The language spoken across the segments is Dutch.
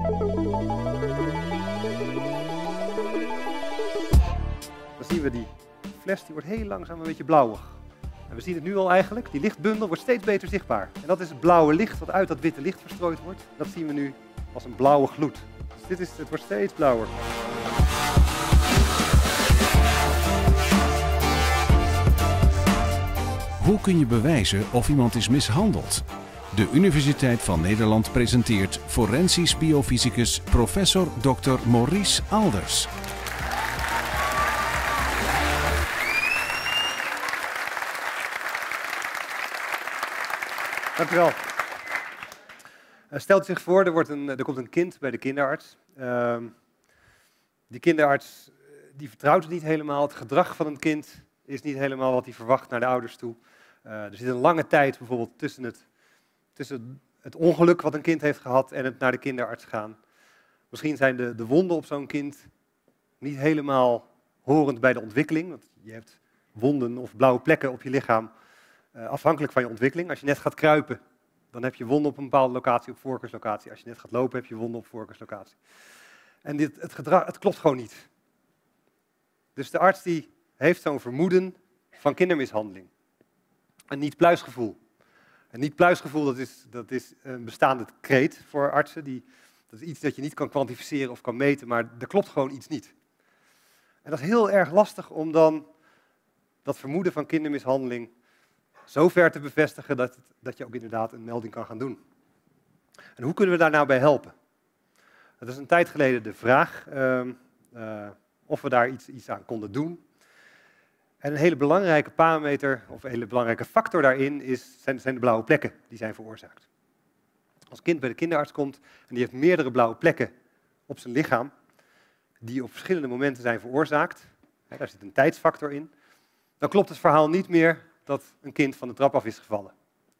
Dan zien we die fles, die wordt heel langzaam een beetje blauwig. En we zien het nu al eigenlijk, die lichtbundel wordt steeds beter zichtbaar. En dat is het blauwe licht wat uit dat witte licht verstrooid wordt. Dat zien we nu als een blauwe gloed. Dus het wordt steeds blauwer. Hoe kun je bewijzen of iemand is mishandeld? De Universiteit van Nederland presenteert forensisch biofysicus professor Dr. Maurice Alders. Dank u wel. Stelt zich voor, er komt een kind bij de kinderarts. Die kinderarts die vertrouwt het niet helemaal. Het gedrag van een kind is niet helemaal wat hij verwacht naar de ouders toe. Er zit een lange tijd bijvoorbeeld tussen het ongeluk wat een kind heeft gehad en het naar de kinderarts gaan. Misschien zijn de wonden op zo'n kind niet helemaal horend bij de ontwikkeling. Want je hebt wonden of blauwe plekken op je lichaam afhankelijk van je ontwikkeling. Als je net gaat kruipen, dan heb je wonden op een bepaalde locatie, op voorkeurslocatie. Als je net gaat lopen, heb je wonden op voorkeurslocatie. En het klopt gewoon niet. Dus de arts die heeft zo'n vermoeden van kindermishandeling. Een niet-pluisgevoel. Een niet-pluisgevoel, dat is een bestaande kreet voor artsen. Dat is iets dat je niet kan kwantificeren of kan meten, maar er klopt gewoon iets niet. En dat is heel erg lastig om dan dat vermoeden van kindermishandeling zo ver te bevestigen dat je ook inderdaad een melding kan gaan doen. En hoe kunnen we daar nou bij helpen? Dat is een tijd geleden de vraag of we daar iets aan konden doen. En een hele belangrijke parameter, of een hele belangrijke factor daarin zijn de blauwe plekken die zijn veroorzaakt. Als een kind bij de kinderarts komt en die heeft meerdere blauwe plekken op zijn lichaam, die op verschillende momenten zijn veroorzaakt, daar zit een tijdsfactor in, dan klopt het verhaal niet meer dat een kind van de trap af is gevallen.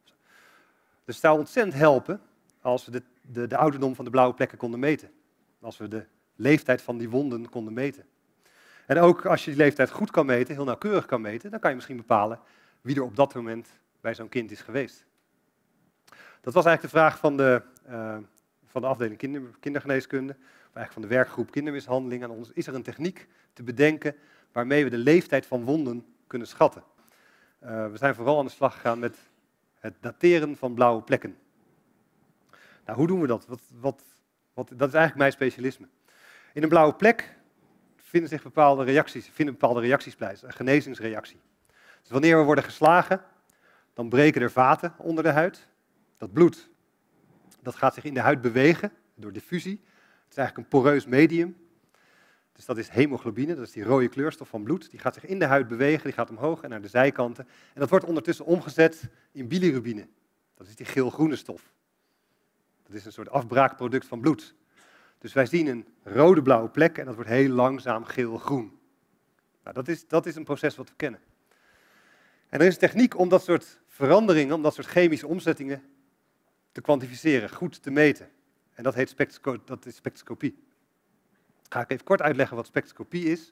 Dus het zou ontzettend helpen als we de ouderdom van de blauwe plekken konden meten. Als we de leeftijd van die wonden konden meten. En ook als je die leeftijd goed kan meten, heel nauwkeurig kan meten, dan kan je misschien bepalen wie er op dat moment bij zo'n kind is geweest. Dat was eigenlijk de vraag van de afdeling kindergeneeskunde, of eigenlijk van de werkgroep kindermishandeling aan ons. Is er een techniek te bedenken waarmee we de leeftijd van wonden kunnen schatten? We zijn vooral aan de slag gegaan met het dateren van blauwe plekken. Nou, hoe doen we dat? Dat is eigenlijk mijn specialisme. In een blauwe plek vinden bepaalde reacties plaats, een genezingsreactie. Dus wanneer we worden geslagen, dan breken er vaten onder de huid. Dat bloed, dat gaat zich in de huid bewegen door diffusie. Het is eigenlijk een poreus medium. Dus dat is hemoglobine, dat is die rode kleurstof van bloed. Die gaat zich in de huid bewegen, die gaat omhoog en naar de zijkanten. En dat wordt ondertussen omgezet in bilirubine. Dat is die geel-groene stof. Dat is een soort afbraakproduct van bloed. Dus wij zien een rode-blauwe plek en dat wordt heel langzaam geel-groen. Nou, dat is een proces wat we kennen. En er is een techniek om dat soort veranderingen, om dat soort chemische omzettingen te kwantificeren, goed te meten. En dat heet spectroscopie. Ga ik even kort uitleggen wat spectroscopie is.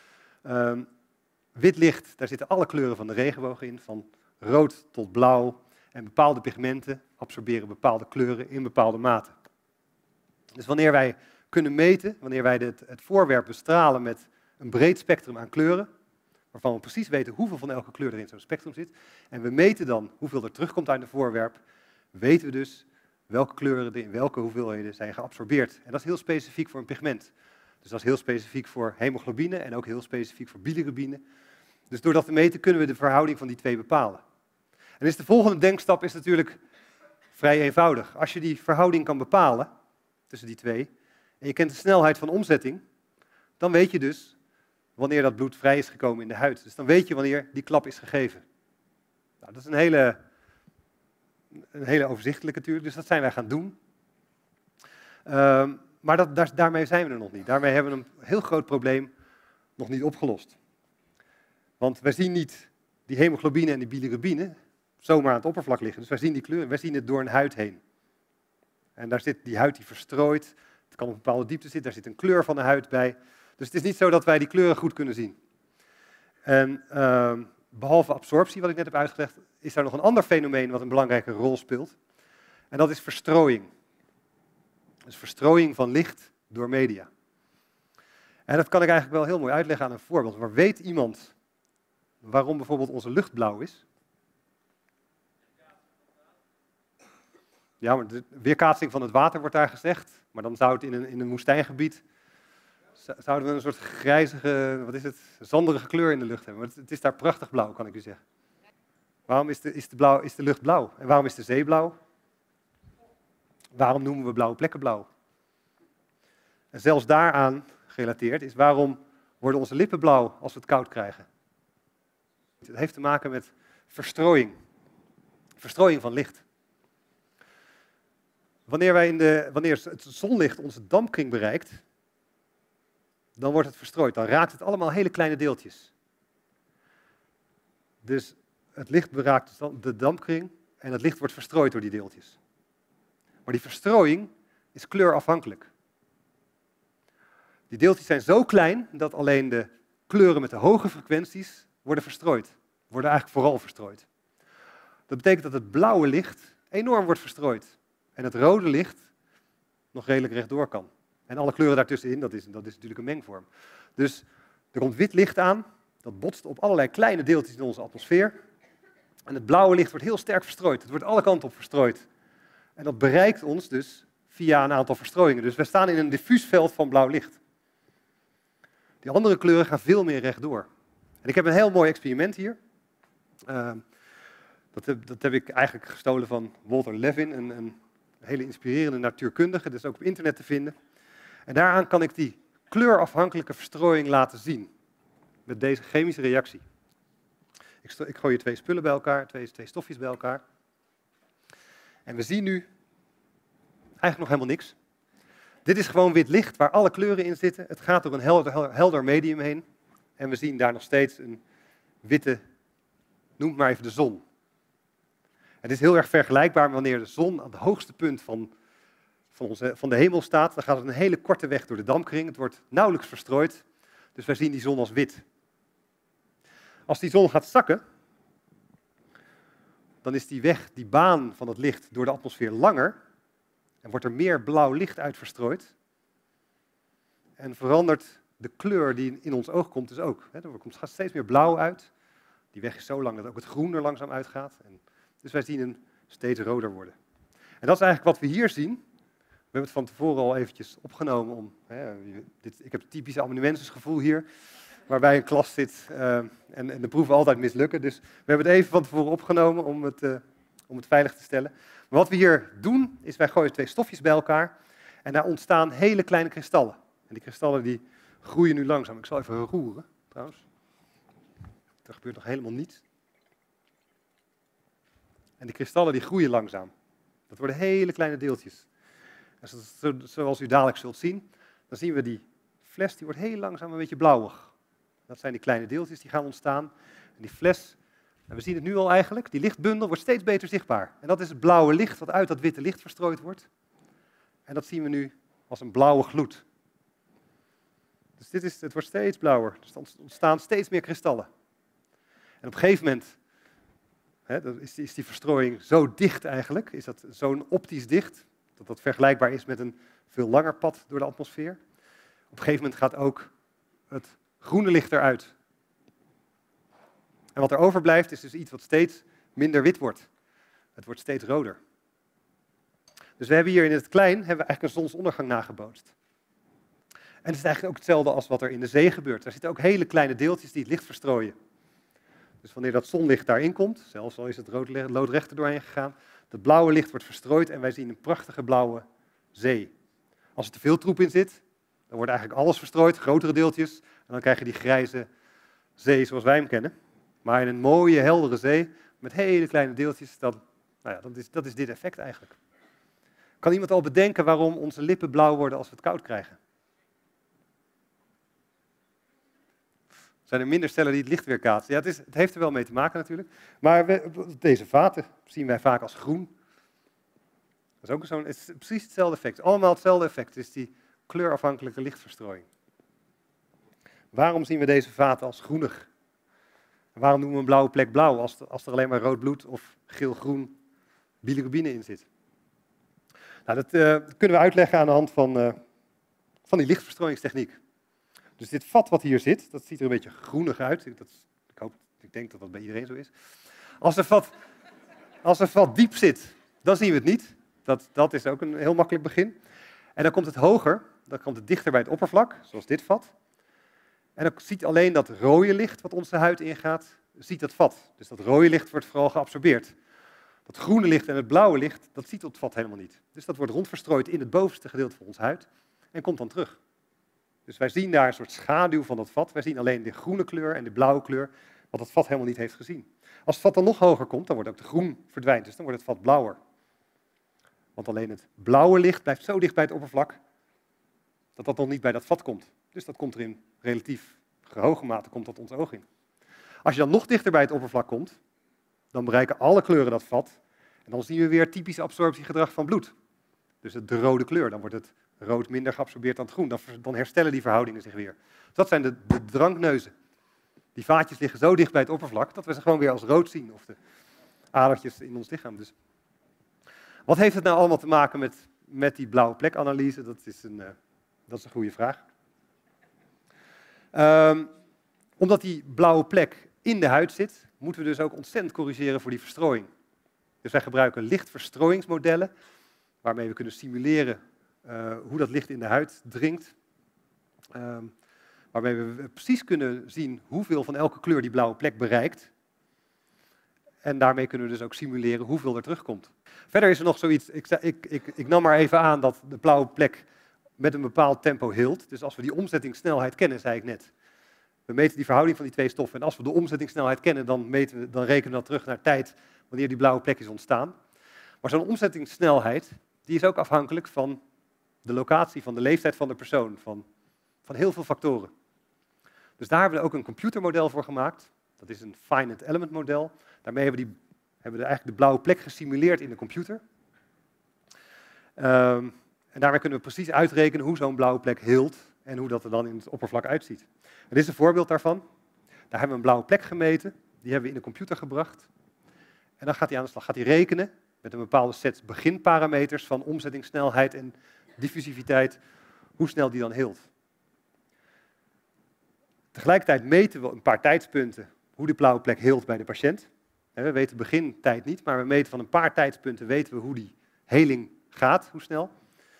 Wit licht, daar zitten alle kleuren van de regenboog in, van rood tot blauw. En bepaalde pigmenten absorberen bepaalde kleuren in bepaalde maten. Dus wanneer wij kunnen meten, wanneer wij het voorwerp bestralen met een breed spectrum aan kleuren, waarvan we precies weten hoeveel van elke kleur er in zo'n spectrum zit, en we meten dan hoeveel er terugkomt uit het voorwerp, weten we dus welke kleuren er in welke hoeveelheden zijn geabsorbeerd. En dat is heel specifiek voor een pigment. Dus dat is heel specifiek voor hemoglobine en ook heel specifiek voor bilirubine. Dus door dat te meten kunnen we de verhouding van die twee bepalen. En dus de volgende denkstap is natuurlijk vrij eenvoudig. Als je die verhouding kan bepalen tussen die twee, en je kent de snelheid van omzetting, dan weet je dus wanneer dat bloed vrij is gekomen in de huid. Dus dan weet je wanneer die klap is gegeven. Nou, dat is een hele overzichtelijke natuurlijk, dus dat zijn wij gaan doen. Maar daarmee zijn we er nog niet. Daarmee hebben we een heel groot probleem nog niet opgelost. Want wij zien niet die hemoglobine en die bilirubine zomaar aan het oppervlak liggen. Dus wij zien die kleuren, wij zien het door een huid heen. En daar zit die huid die verstrooit. Het kan op een bepaalde diepte zitten, daar zit een kleur van de huid bij. Dus het is niet zo dat wij die kleuren goed kunnen zien. En behalve absorptie, wat ik net heb uitgelegd, is daar nog een ander fenomeen wat een belangrijke rol speelt. En dat is verstrooiing. Dus Dus verstrooiing van licht door media. En dat kan ik eigenlijk wel heel mooi uitleggen aan een voorbeeld. Maar weet iemand waarom bijvoorbeeld onze lucht blauw is? Ja, maar de weerkaatsing van het water wordt daar gezegd. Maar dan zou het in een woestijngebied, zouden we een soort grijzige, wat is het, zanderige kleur in de lucht hebben. Maar het is daar prachtig blauw, kan ik u zeggen. Waarom is de lucht blauw? En waarom is de zee blauw? Waarom noemen we blauwe plekken blauw? En zelfs daaraan gerelateerd is, waarom worden onze lippen blauw als we het koud krijgen? Het heeft te maken met verstrooiing. Verstrooiing van licht. Wanneer het zonlicht onze dampkring bereikt, dan wordt het verstrooid. Dan raakt het allemaal hele kleine deeltjes. Dus het licht beraakt de dampkring en het licht wordt verstrooid door die deeltjes. Maar die verstrooiing is kleurafhankelijk. Die deeltjes zijn zo klein dat alleen de kleuren met de hoge frequenties worden verstrooid. Worden eigenlijk vooral verstrooid. Dat betekent dat het blauwe licht enorm wordt verstrooid. En het rode licht nog redelijk rechtdoor kan. En alle kleuren daartussenin, dat is natuurlijk een mengvorm. Dus er komt wit licht aan, dat botst op allerlei kleine deeltjes in onze atmosfeer. En het blauwe licht wordt heel sterk verstrooid. Het wordt alle kanten op verstrooid. En dat bereikt ons dus via een aantal verstrooiingen. Dus we staan in een diffuus veld van blauw licht. Die andere kleuren gaan veel meer rechtdoor. En ik heb een heel mooi experiment hier. Dat heb ik eigenlijk gestolen van Walter Levin, een hele inspirerende natuurkundige. Dat is ook op internet te vinden. En daaraan kan ik die kleurafhankelijke verstrooiing laten zien. Met deze chemische reactie. Ik gooi hier twee spullen bij elkaar, twee stofjes bij elkaar. En we zien nu eigenlijk nog helemaal niks. Dit is gewoon wit licht waar alle kleuren in zitten. Het gaat door een helder medium heen. En we zien daar nog steeds een witte, noem het maar even de zon. Het is heel erg vergelijkbaar met wanneer de zon aan het hoogste punt van de hemel staat. Dan gaat het een hele korte weg door de dampkring. Het wordt nauwelijks verstrooid. Dus wij zien die zon als wit. Als die zon gaat zakken, dan is die baan van het licht door de atmosfeer langer. En wordt er meer blauw licht uit verstrooid. En verandert de kleur die in ons oog komt dus ook. Er gaat steeds meer blauw uit. Die weg is zo lang dat ook het groen er langzaam uitgaat. Dus wij zien hem steeds roder worden. En dat is eigenlijk wat we hier zien. We hebben het van tevoren al eventjes opgenomen. Ik heb het typische amanuensusgevoel hier. Waarbij een klas zit en de proeven altijd mislukken. Dus we hebben het even van tevoren opgenomen om het veilig te stellen. Maar wat we hier doen, is wij gooien twee stofjes bij elkaar. En daar ontstaan hele kleine kristallen. En die kristallen die groeien nu langzaam. Ik zal even roeren, trouwens. Er gebeurt nog helemaal niets. En die kristallen die groeien langzaam. Dat worden hele kleine deeltjes. En zoals u dadelijk zult zien, dan zien we die fles, die wordt heel langzaam een beetje blauwig. Dat zijn die kleine deeltjes die gaan ontstaan. En die fles, en we zien het nu al eigenlijk, die lichtbundel wordt steeds beter zichtbaar. En dat is het blauwe licht wat uit dat witte licht verstrooid wordt. En dat zien we nu als een blauwe gloed. Dus het wordt steeds blauwer. Dus er ontstaan steeds meer kristallen. En op een gegeven moment is die verstrooiing zo dicht eigenlijk, is dat zo'n optisch dicht, dat dat vergelijkbaar is met een veel langer pad door de atmosfeer. Op een gegeven moment gaat ook het groene licht eruit. En wat er overblijft is dus iets wat steeds minder wit wordt. Het wordt steeds roder. Dus we hebben hier in het klein eigenlijk een zonsondergang nagebootst. En het is eigenlijk ook hetzelfde als wat er in de zee gebeurt. Er zitten ook hele kleine deeltjes die het licht verstrooien. Dus wanneer dat zonlicht daarin komt, zelfs al is het loodrecht er doorheen gegaan, het blauwe licht wordt verstrooid en wij zien een prachtige blauwe zee. Als er te veel troep in zit, dan wordt eigenlijk alles verstrooid, grotere deeltjes, en dan krijg je die grijze zee zoals wij hem kennen. Maar in een mooie, heldere zee, met hele kleine deeltjes, dat is dit effect eigenlijk. Kan iemand al bedenken waarom onze lippen blauw worden als we het koud krijgen? Zijn er minder cellen die het licht weerkaatsen? Ja, het heeft er wel mee te maken natuurlijk. Maar deze vaten zien wij vaak als groen. Dat is ook het is precies hetzelfde effect. Allemaal hetzelfde effect. Het is die kleurafhankelijke lichtverstrooiing. Waarom zien we deze vaten als groenig? En waarom noemen we een blauwe plek blauw als er alleen maar rood bloed of geel-groen bilirubine in zit? Nou, Nou, dat kunnen we uitleggen aan de hand van die lichtverstrooiingstechniek. Dus dit vat wat hier zit, dat ziet er een beetje groenig uit. Ik denk dat dat bij iedereen zo is. Als een vat diep zit, dan zien we het niet. Dat is ook een heel makkelijk begin. En dan komt het hoger, dan komt het dichter bij het oppervlak, zoals dit vat. En dan ziet alleen dat rode licht wat onze huid ingaat, ziet dat vat. Dus dat rode licht wordt vooral geabsorbeerd. Dat groene licht en het blauwe licht, dat ziet het vat helemaal niet. Dus dat wordt rondverstrooid in het bovenste gedeelte van onze huid en komt dan terug. Dus wij zien daar een soort schaduw van dat vat. Wij zien alleen de groene kleur en de blauwe kleur, wat het vat helemaal niet heeft gezien. Als het vat dan nog hoger komt, dan wordt ook de groen verdwijnt, dus dan wordt het vat blauwer. Want alleen het blauwe licht blijft zo dicht bij het oppervlak, dat dat nog niet bij dat vat komt. Dus dat komt er in relatief hoge mate komt dat ons oog in. Als je dan nog dichter bij het oppervlak komt, dan bereiken alle kleuren dat vat. En dan zien we weer typisch absorptiegedrag van bloed. Dus de rode kleur, dan wordt het rood minder geabsorbeerd dan het groen. Dan herstellen die verhoudingen zich weer. Dus dat zijn de drankneuzen. Die vaatjes liggen zo dicht bij het oppervlak, dat we ze gewoon weer als rood zien. Of de adertjes in ons lichaam. Dus wat heeft het nou allemaal te maken met die blauwe plekanalyse? Dat is een goede vraag. Omdat die blauwe plek in de huid zit, moeten we dus ook ontzettend corrigeren voor die verstrooiing. Dus wij gebruiken lichtverstrooiingsmodellen, waarmee we kunnen simuleren hoe dat licht in de huid dringt. Waarmee we precies kunnen zien hoeveel van elke kleur die blauwe plek bereikt. En daarmee kunnen we dus ook simuleren hoeveel er terugkomt. Verder is er nog zoiets, ik nam maar even aan dat de blauwe plek met een bepaald tempo hield. Dus als we die omzettingssnelheid kennen, zei ik net. We meten die verhouding van die twee stoffen. En als we de omzettingssnelheid kennen, dan rekenen we dat terug naar tijd wanneer die blauwe plek is ontstaan. Maar zo'n omzettingssnelheid, die is ook afhankelijk van de locatie, van de leeftijd van de persoon, van heel veel factoren. Dus daar hebben we ook een computermodel voor gemaakt. Dat is een finite element model. Daarmee hebben we eigenlijk de blauwe plek gesimuleerd in de computer. En daarmee kunnen we precies uitrekenen hoe zo'n blauwe plek hield en hoe dat er dan in het oppervlak uitziet. En dit is een voorbeeld daarvan. Daar hebben we een blauwe plek gemeten, die hebben we in de computer gebracht. En dan gaat hij aan de slag, gaat hij rekenen met een bepaalde set beginparameters van omzettingssnelheid en diffusiviteit, hoe snel die dan hield. Tegelijkertijd meten we een paar tijdspunten hoe die blauwe plek hield bij de patiënt. We weten begintijd niet, maar we meten van een paar tijdspunten weten we hoe die heling gaat, hoe snel.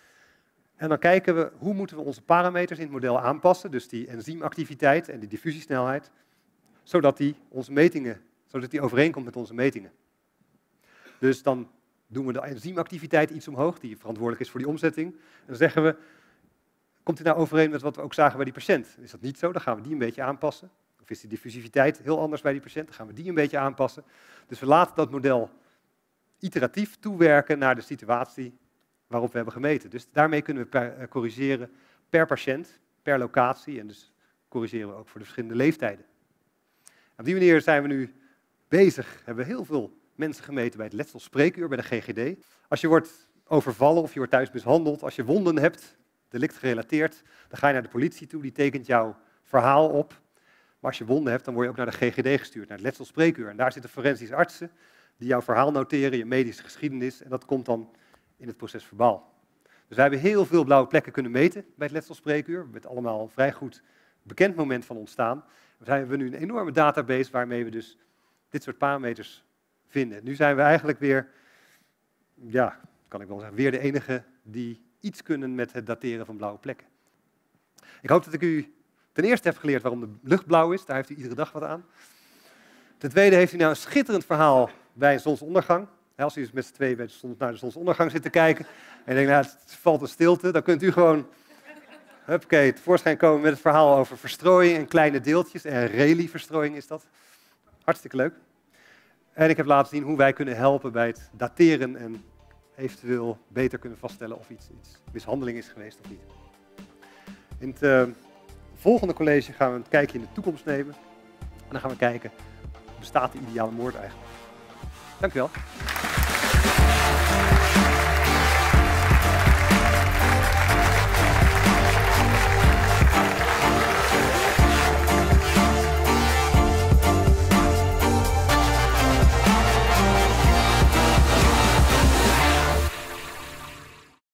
En dan kijken we hoe moeten we onze parameters in het model aanpassen, dus die enzymactiviteit en die diffusiesnelheid, zodat die overeenkomt met onze metingen. Dus dan doen we de enzymactiviteit iets omhoog, die verantwoordelijk is voor die omzetting. En dan zeggen we, komt die nou overeen met wat we ook zagen bij die patiënt? Is dat niet zo? Dan gaan we die een beetje aanpassen. Of is die diffusiviteit heel anders bij die patiënt? Dan gaan we die een beetje aanpassen. Dus we laten dat model iteratief toewerken naar de situatie waarop we hebben gemeten. Dus daarmee kunnen we corrigeren per patiënt, per locatie. En dus corrigeren we ook voor de verschillende leeftijden. Op die manier zijn we nu bezig. Hebben we heel veel mensen gemeten bij het letselspreekuur, bij de GGD. Als je wordt overvallen of je wordt thuis mishandeld, als je wonden hebt, delict gerelateerd, dan ga je naar de politie toe, die tekent jouw verhaal op. Maar als je wonden hebt, dan word je ook naar de GGD gestuurd, naar het letselspreekuur. En daar zitten forensische artsen die jouw verhaal noteren, je medische geschiedenis, en dat komt dan in het proces verbaal. Dus wij hebben heel veel blauwe plekken kunnen meten bij het letselspreekuur, met allemaal een vrij goed bekend moment van ontstaan. We hebben nu een enorme database waarmee we dus dit soort parameters vinden. Nu zijn we eigenlijk weer, ja, kan ik wel zeggen, weer de enige die iets kunnen met het dateren van blauwe plekken. Ik hoop dat ik u ten eerste heb geleerd waarom de lucht blauw is. Daar heeft u iedere dag wat aan. Ten tweede heeft u nou een schitterend verhaal bij een zonsondergang. Als u dus met z'n tweeën naar de zonsondergang zit te kijken en denkt, nou, het valt een stilte, dan kunt u gewoon tevoorschijn komen met het verhaal over verstrooiing en kleine deeltjes. En Rayleigh-verstrooiing is dat. Hartstikke leuk. En ik heb laten zien hoe wij kunnen helpen bij het dateren en eventueel beter kunnen vaststellen of iets mishandeling is geweest of niet. In het volgende college gaan we een kijkje in de toekomst nemen. En dan gaan we kijken, bestaat de ideale moord eigenlijk? Dank u wel.